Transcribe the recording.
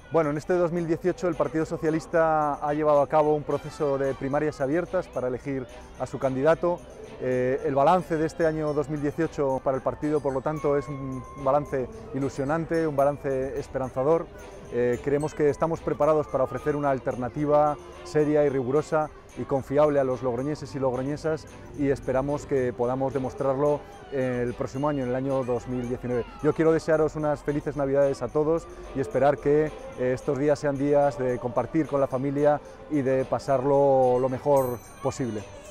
Bueno, en este 2018 el Partido Socialista ha llevado a cabo un proceso de primarias abiertas para elegir a su candidato. El balance de este año 2018 para el partido, por lo tanto, es un balance ilusionante, un balance esperanzador. Creemos que estamos preparados para ofrecer una alternativa seria y rigurosa y confiable a los logroñeses y logroñesas, y esperamos que podamos demostrarlo el próximo año, en el año 2019. Yo quiero desearos unas felices Navidades a todos y esperar que estos días sean días de compartir con la familia y de pasarlo lo mejor posible.